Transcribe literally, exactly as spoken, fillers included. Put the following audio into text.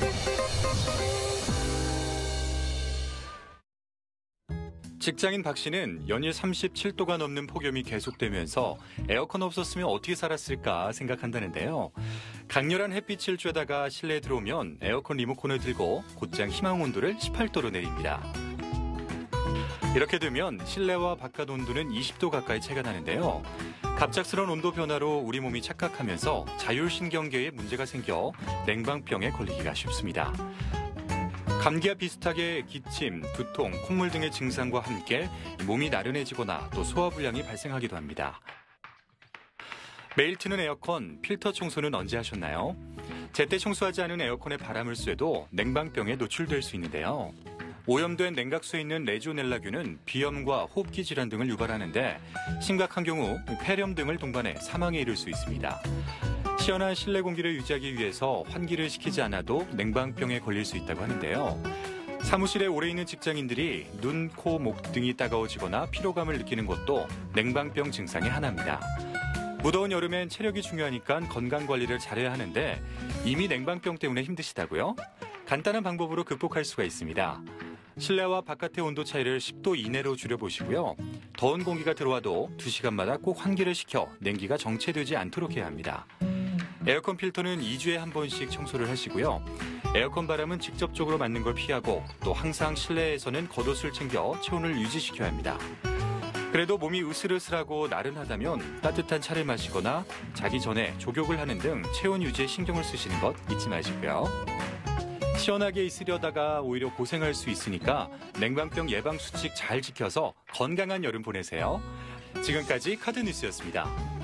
직장인 박 씨는 연일 삼십칠 도가 넘는 폭염이 계속되면서 에어컨 없었으면 어떻게 살았을까 생각한다는데요. 강렬한 햇빛을 쬐다가 실내에 들어오면 에어컨 리모컨을 들고 곧장 희망 온도를 십팔 도로 내립니다. 이렇게 되면 실내와 바깥 온도는 이십 도 가까이 차이가 나는데요. 갑작스러운 온도 변화로 우리 몸이 착각하면서 자율신경계에 문제가 생겨 냉방병에 걸리기가 쉽습니다. 감기와 비슷하게 기침, 두통, 콧물 등의 증상과 함께 몸이 나른해지거나 또 소화불량이 발생하기도 합니다. 매일 트는 에어컨, 필터 청소는 언제 하셨나요? 제때 청소하지 않은 에어컨에 바람을 쐬도 냉방병에 노출될 수 있는데요. 오염된 냉각수에 있는 레지오넬라균은 비염과 호흡기 질환 등을 유발하는데 심각한 경우 폐렴 등을 동반해 사망에 이를 수 있습니다. 시원한 실내 공기를 유지하기 위해서 환기를 시키지 않아도 냉방병에 걸릴 수 있다고 하는데요. 사무실에 오래 있는 직장인들이 눈, 코, 목 등이 따가워지거나 피로감을 느끼는 것도 냉방병 증상의 하나입니다. 무더운 여름엔 체력이 중요하니까 건강관리를 잘해야 하는데 이미 냉방병 때문에 힘드시다고요? 간단한 방법으로 극복할 수가 있습니다. 실내와 바깥의 온도 차이를 십 도 이내로 줄여보시고요. 더운 공기가 들어와도 두 시간마다 꼭 환기를 시켜 냉기가 정체되지 않도록 해야 합니다. 에어컨 필터는 이 주에 한 번씩 청소를 하시고요. 에어컨 바람은 직접적으로 맞는 걸 피하고 또 항상 실내에서는 겉옷을 챙겨 체온을 유지시켜야 합니다. 그래도 몸이 으슬으슬하고 나른하다면 따뜻한 차를 마시거나 자기 전에 족욕을 하는 등 체온 유지에 신경을 쓰시는 것 잊지 마시고요. 시원하게 있으려다가 오히려 고생할 수 있으니까 냉방병 예방 수칙 잘 지켜서 건강한 여름 보내세요. 지금까지 카드뉴스였습니다.